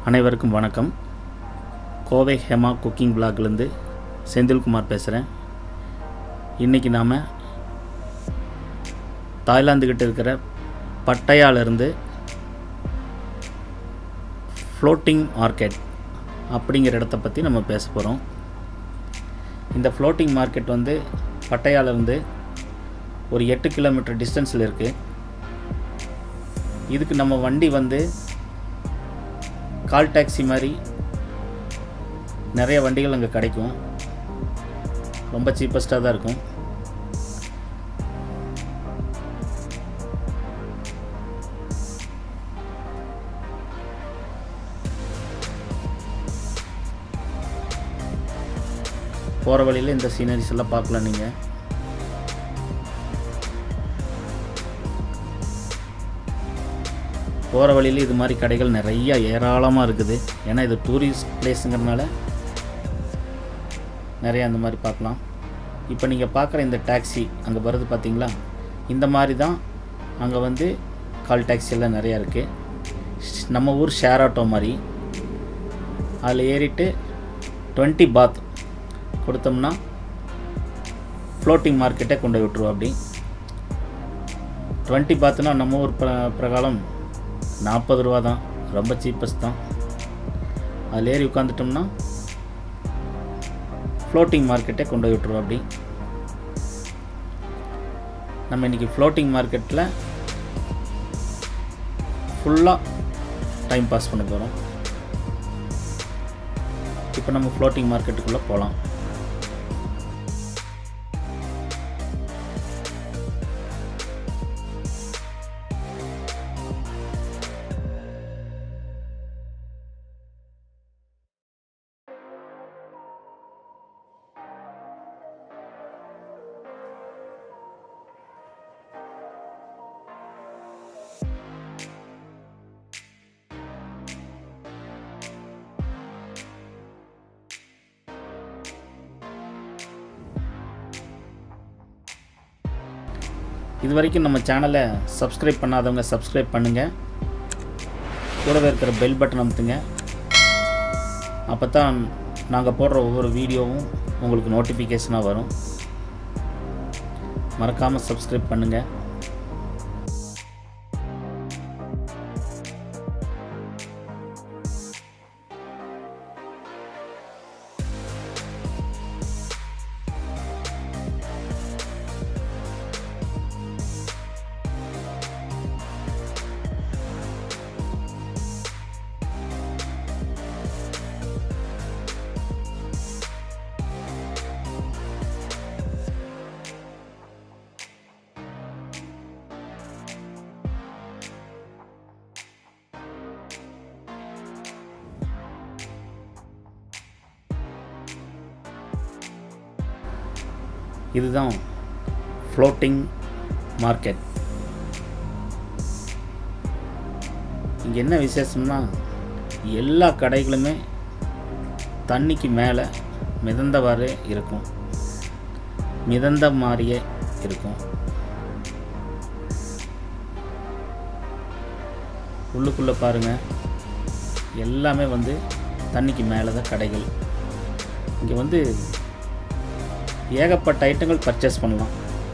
அனைவருக்கும் வணக்கம். கோவை ஹேமா குக்கிங் பிளாக்லேருந்து செந்தில்குமார் பேசுகிறேன். இன்றைக்கி நாம் தாய்லாந்துக்கிட்ட இருக்கிற பட்டையாவிலேருந்து ஃப்ளோட்டிங் மார்க்கெட் அப்படிங்கிற இடத்த பற்றி நம்ம பேச போகிறோம். இந்த ஃப்ளோட்டிங் மார்க்கெட் வந்து பட்டையாவிலேருந்து ஒரு 8 கிலோமீட்டர் டிஸ்டன்ஸில் இருக்குது. இதுக்கு நம்ம வண்டி வந்து கால் டாக்ஸி மாதிரி நிறைய வண்டிகள் அங்கே கிடைக்கும். ரொம்ப சீப்பஸ்ட்டாக தான் இருக்கும். போகிற வழியில் இந்த சீனரிஸ் எல்லாம் பார்க்கலாம். நீங்கள் போகிற வழியில் இது மாதிரி கடைகள் நிறைய ஏராளமாக இருக்குது. ஏன்னா இது டூரிஸ்ட் பிளேஸுங்கிறதுனால நிறையா அந்த மாதிரி பார்க்கலாம். இப்போ நீங்கள் பார்க்குற இந்த டாக்ஸி அங்கே வருது பார்த்தீங்களா, இந்த மாதிரி தான் அங்கே வந்து கால் டாக்ஸி எல்லாம் நிறையா இருக்குது. நம்ம ஊர் ஷேர் ஆட்டோ மாதிரி. அதில் ஏறிட்டு 20 பாத் கொடுத்தோம்னா ஃப்ளோட்டிங் மார்க்கெட்டே கொண்டு விட்டுருவோம். அப்படி 20 பாத்துனா நம்ம ஊர் பிரகாரம் 40 ரூபா தான், ரொம்ப சீப்பஸ்ட் தான். அதில் ஏறி உட்காந்துட்டோம்னா ஃப்ளோட்டிங் மார்க்கெட்டே கொண்டு விட்டுருவோம். அப்படி நம்ம இன்றைக்கி ஃப்ளோட்டிங் மார்க்கெட்டில் ஃபுல்லாக டைம் பாஸ் பண்ண போகிறோம். இப்போ நம்ம ஃப்ளோட்டிங் மார்க்கெட்டுக்குள்ளே போகலாம். இது வரைக்கும் நம்ம சேனலை சப்ஸ்கிரைப் பண்ணாதவங்க சப்ஸ்கிரைப் பண்ணுங்கள். கூடவே இருக்கிற பெல் பட்டன் அமுத்துங்க. அப்போ தான் நாங்கள் போடுற ஒவ்வொரு வீடியோவும் உங்களுக்கு நோட்டிஃபிகேஷனாக வரும். மறக்காமல் சப்ஸ்கிரைப் பண்ணுங்கள். இதுதான் ஃப்ளோட்டிங் மார்க்கெட். இங்கே என்ன விசேஷம்னா, எல்லா கடைகளுமே தண்ணிக்கு மேலே மிதந்தவாறு இருக்கும், மிதந்த மாதிரியே இருக்கும். உள்ளுக்குள்ளே பாருங்கள், எல்லாமே வந்து தண்ணிக்கு மேலே தான் கடைகள். இங்கே வந்து ஏகப்பட்ட ஐட்டங்கள் பர்ச்சேஸ் பண்ணலாம்.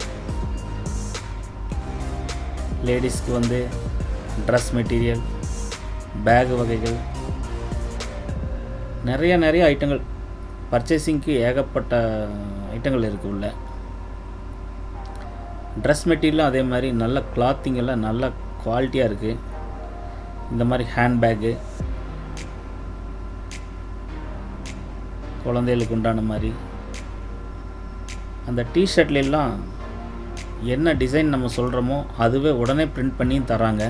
லேடிஸ்க்கு வந்து ட்ரெஸ் மெட்டீரியல், பேக் வகைகள், நிறைய ஐட்டங்கள் பர்ச்சேசிங்க்கு ஏகப்பட்ட ஐட்டங்கள் இருக்குது உள்ள. ட்ரெஸ் மெட்டீரியலும் அதே மாதிரி நல்ல கிளாத்திங் எல்லாம் நல்ல குவாலிட்டியாக இருக்குது. இந்த மாதிரி ஹேண்ட்பேக்கு, குழந்தைகளுக்கு உண்டான மாதிரி அந்த டிஷர்ட்லாம் என்ன டிசைன் நம்ம சொல்கிறோமோ அதுவே உடனே பிரிண்ட் பண்ணி தராங்க.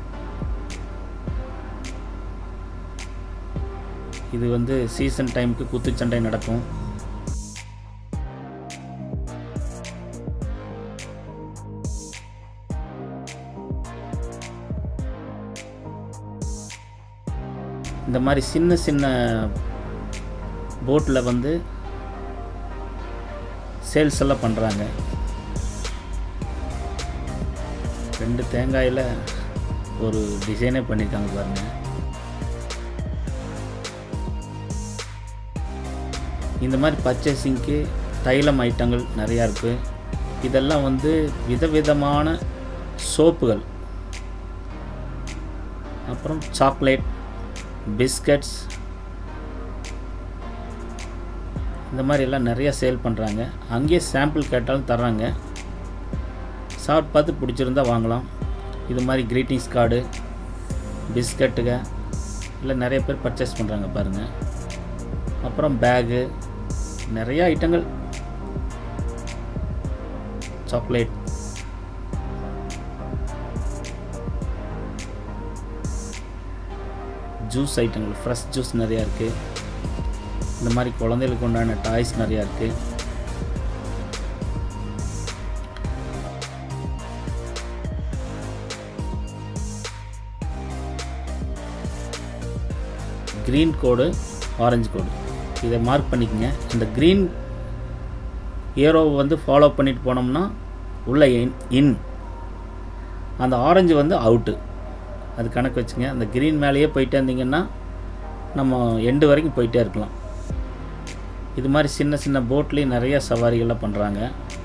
இது வந்து சீசன் டைமுக்கு குத்துச்சண்டை நடக்கும். இந்த மாதிரி சின்ன சின்ன போட்டில் வந்து சேல்ஸ் எல்லாம் பண்ணுறாங்க. 2 தேங்காயில் ஒரு டிசைனே பண்ணியிருக்காங்க பாருங்கள். இந்த மாதிரி பர்ச்சேசிங்க்கு தைலம் ஐட்டங்கள் நிறையா இருக்குது. இதெல்லாம் வந்து விதவிதமான சோப்புகள், அப்புறம் சாக்லேட், பிஸ்கட்ஸ், இந்த மாதிரி எல்லாம் நிறையா சேல் பண்ணுறாங்க. அங்கேயே சாம்பிள் கேட்டாலும் தர்றாங்க. சாப்பிட்டு பார்த்து பிடிச்சிருந்தா வாங்கலாம். இது மாதிரி க்ரீட்டிங்ஸ் கார்டு, பிஸ்கட்டுக இல்லை நிறைய பேர் பர்ச்சேஸ் பண்ணுறாங்க பாருங்கள். அப்புறம் பேகு, நிறையா ஐட்டங்கள், சாக்லேட், ஜூஸ் ஐட்டங்கள், ஃப்ரெஷ் ஜூஸ் நிறையா இருக்குது. இந்த மாதிரி குழந்தைகளுக்கு உண்டான டாய்ஸ் நிறையா இருக்குது. க்ரீன் கோடு, ஆரஞ்சு கோடு, இதை மார்க் பண்ணிக்கங்க. இந்த க்ரீன் ஏரோவை வந்து ஃபாலோ பண்ணிட்டு போனோம்னா உள்ள இன், அந்த ஆரஞ்சு வந்து அவுட்டு. அது கணக்கு வச்சுங்க. அந்த க்ரீன் மேலேயே போயிட்டே இருந்தீங்கன்னா நம்ம எண்டு வரைக்கும் போயிட்டே இருக்கலாம். இது மாதிரி சின்ன சின்ன போட்லேயும் நிறைய சவாரிகள்லாம் பண்ணுறாங்க.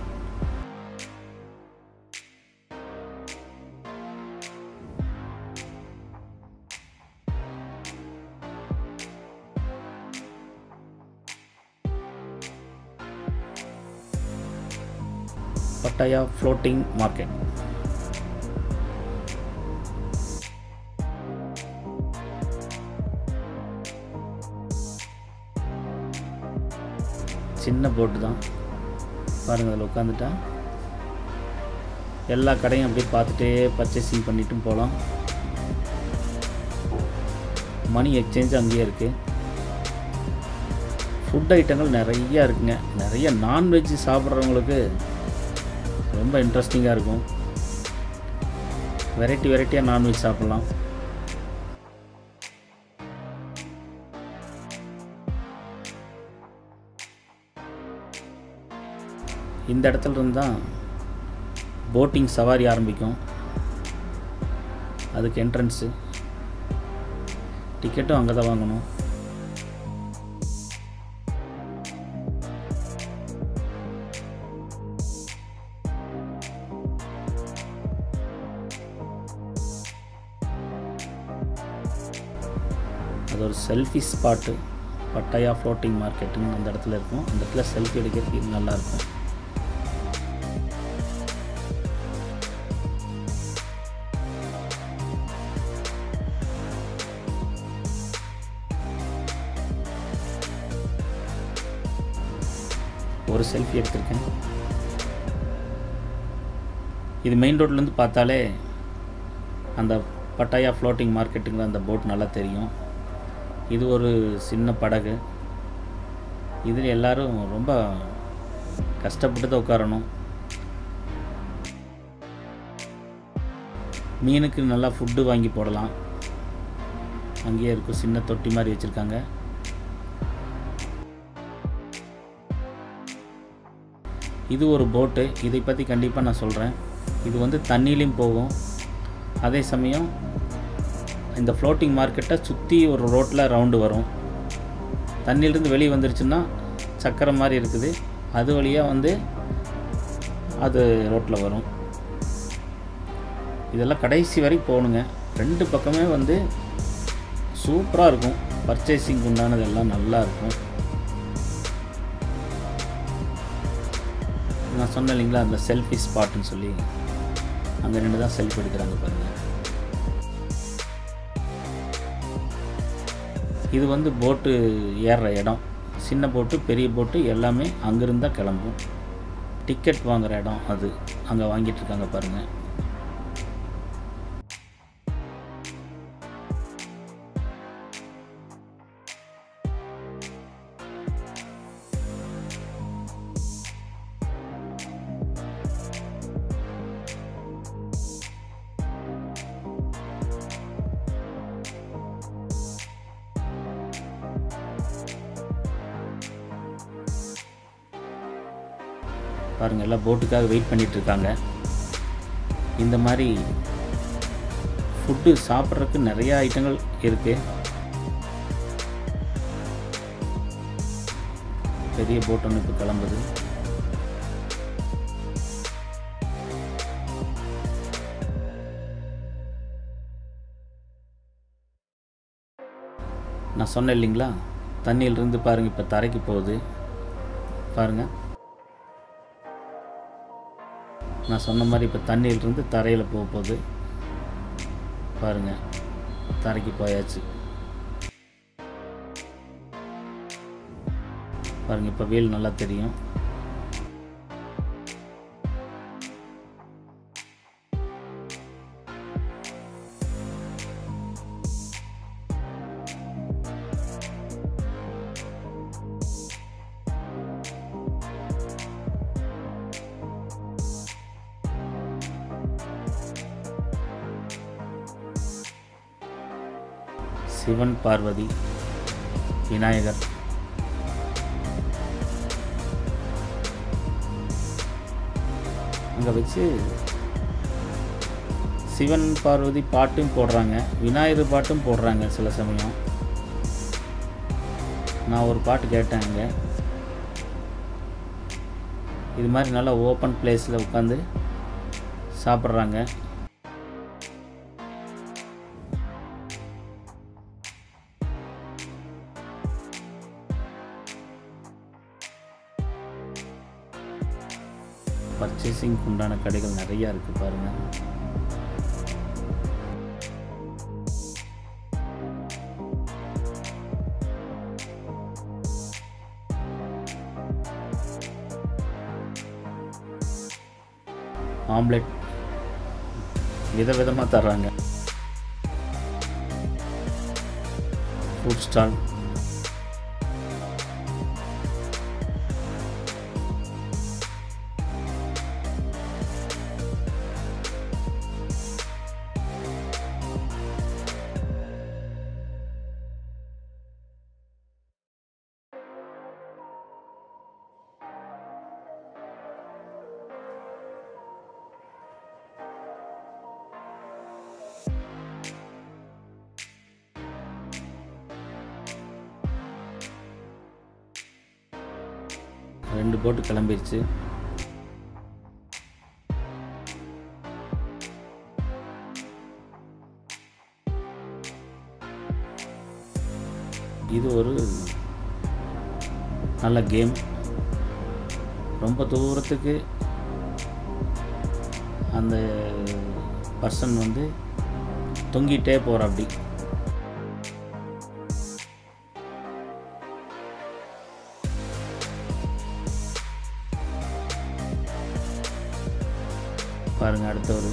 Pattaya floating market. சின்ன போட்டு தான் பாருங்கள். அதில் உட்காந்துட்டா எல்லா கடையும் அப்படியே பார்த்துட்டே பர்ச்சேசிங் பண்ணிட்டும் போகலாம். மணி எக்ஸ்சேஞ்ச் அங்கேயே இருக்குது. ஃபுட் ஐட்டங்கள் நிறையா இருக்குங்க. நிறைய நான்வெஜ் சாப்பிட்றவங்களுக்கு ரொம்ப இன்ட்ரெஸ்டிங்காக இருக்கும். வெரைட்டியாக நான்வெஜ் சாப்பிட்லாம். இந்த இடத்துல இருந்தால் போட்டிங் சவாரி ஆரம்பிக்கும். அதுக்கு என்ட்ரன்ஸு டிக்கெட்டும் அங்கே தான் வாங்கணும். அது ஒரு செல்ஃபி ஸ்பாட்டு. பட்டாயா ஃப்ளோட்டிங் மார்க்கெட்டுன்னு அந்த இடத்துல இருக்கும். அந்த இடத்துல செல்ஃபி எடுக்கிறதுக்கு இது நல்லாயிருக்கும். ஒரு செல்ஃபி எடுத்திருக்கேன். இது மெயின் ரோட்லேருந்து பார்த்தாலே அந்த பட்டாயா ஃப்ளோட்டிங் மார்க்கெட்டுங்கிற அந்த போட் நல்லா தெரியும். இது ஒரு சின்ன படகு. இதில் எல்லோரும் ரொம்ப கஷ்டப்பட்டு தான் உட்காரணும். மீனுக்கு நல்லா ஃபுட்டு வாங்கி போடலாம். அங்கேயே இருக்கும், சின்ன தொட்டி மாதிரி வச்சுருக்காங்க. இது ஒரு போட்டு. இதை பற்றி கண்டிப்பாக நான் சொல்கிறேன். இது வந்து தண்ணியிலையும் போகும். அதே சமயம் இந்த ஃப்ளோட்டிங் மார்க்கெட்டை சுற்றி ஒரு ரோட்டில் ரவுண்டு வரும். தண்ணியிலேருந்து வெளியே வந்துருச்சுன்னா சக்கரை மாதிரி இருக்குது, அது வழியாக வந்து அது ரோட்டில் வரும். இதெல்லாம் கடைசி வரைக்கும் போகணுங்க. ரெண்டு பக்கமே வந்து சூப்பராக இருக்கும். பர்ச்சேசிங் உண்டானதெல்லாம் நல்லா இருக்கும். நான் சொன்னேன் இல்லைங்களா, அந்த செல்ஃபி ஸ்பாட்டுன்னு சொல்லி, அங்கே நின்று தான் செல்ஃபி எடுக்கிறாங்க பாருங்கள். இது வந்து போட்டு ஏறுற இடம். சின்ன போட்டு, பெரிய போட்டு எல்லாமே அங்கேருந்து தான் கிளம்பும். டிக்கெட் வாங்குகிற இடம் அது. அங்கே வாங்கிட்டு இருக்காங்க பாருங்கள். பாருங்கள், எல்லாம் போட்டுக்காக வெயிட் பண்ணிகிட்ருக்காங்க. இந்த மாதிரி ஃபுட்டு சாப்பிட்றதுக்கு நிறையா ஐட்டங்கள் இருக்குது. பெரிய போட் ஒன்று இப்போ கிளம்புது. நான் சொன்னேன் இல்லைங்களா, தண்ணியிலிருந்து பாருங்கள் இப்போ தரைக்கு போகுது பாருங்கள். நான் சொன்ன மாதிரி இப்போ தண்ணியிலிருந்து தரையில் போக போகுது பாருங்கள். தரைக்கு போயாச்சு பாருங்கள். இப்போ வீல் நல்லா தெரியும். சிவன், பார்வதி, விநாயகர், அங்கே வச்சு சிவன் பார்வதி பாட்டும் போடுறாங்க, விநாயகர் பாட்டும் போடுறாங்க. சில சமயம் நான் ஒரு பாட்டு கேட்டேன் அங்கே. இது மாதிரி நல்லா ஓப்பன் பிளேஸில் உட்காந்து சாப்பிட்றாங்க. பர்ச்சேசிங்க்கு உண்டான கடைகள் நிறையா இருக்குது பாருங்கள். ஆம்லெட் விதவிதமாக தர்றாங்க. ஃபுட் ஸ்டால், ரெண்டு போட்டு கிளம்பிடுச்சு. இது ஒரு நல்ல கேம். ரொம்ப தூரத்துக்கு அந்த பர்சன் வந்து தொங்கிட்டே போகிற அப்படி. பாருங்கள், அடுத்தவர்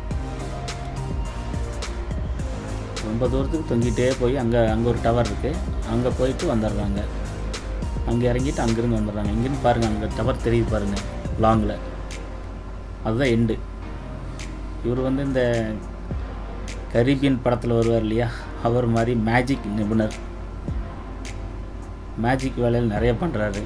ரொம்ப தூரத்துக்கு தொங்கிட்டே போய் அங்கே ஒரு டவர் இருக்குது, அங்கே போயிட்டு வந்துடுறாங்க. அங்கே இறங்கிட்டு அங்கேருந்து வந்துடுறாங்க. இங்கேருந்து பாருங்கள், அங்கே டவர் தெரியுது பாருங்கள் லாங்கில், அதுதான் எண்டு. இவர் வந்து இந்த கரீபியன் படத்தில் வருவார் இல்லையா, அவர் மாதிரி மேஜிக் நிபுணர். மேஜிக் வேலையில் நிறைய பண்ணுறாரு.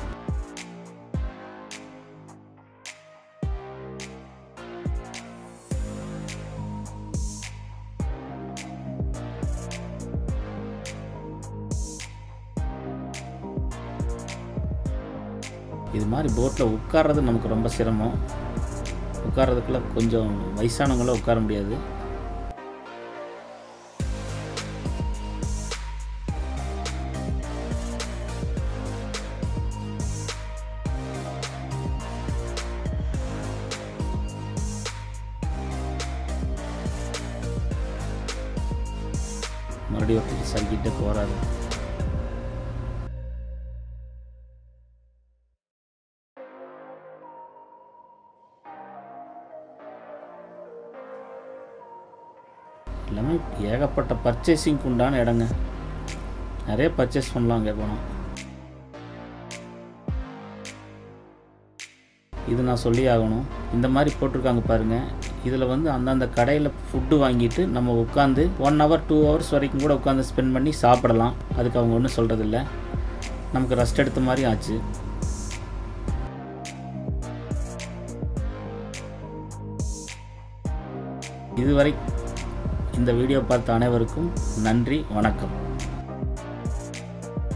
இது மாதிரி போட்டில் உட்கார்றது நமக்கு ரொம்ப சிரமம். உட்கார்றதுக்குள்ள கொஞ்சம் வயசானவங்களாம் உட்கார முடியாது. மறுபடியும் ஒருத்தர் சறுக்கிட்டே போகிறாரு. எல்லாமே ஏகப்பட்ட பர்ச்சேசிங்க்கு உண்டான இடங்க. நிறைய பர்ச்சேஸ் பண்ணலாம் அங்கே போனோம். இது நான் சொல்லி ஆகணும். இந்த மாதிரி போட்டிருக்காங்க பாருங்கள். இதில் வந்து அந்தந்த கடையில் ஃபுட்டு வாங்கிட்டு நம்ம உட்காந்து 1 hour 2 hours வரைக்கும் கூட உட்காந்து ஸ்பெண்ட் பண்ணி சாப்பிடலாம். அதுக்கு அவங்க ஒன்றும் சொல்கிறதில்ல. நமக்கு ரெஸ்ட் எடுத்த மாதிரி ஆச்சு. இதுவரை இந்த வீடியோ பார்த்த அனைவருக்கும் நன்றி, வணக்கம்.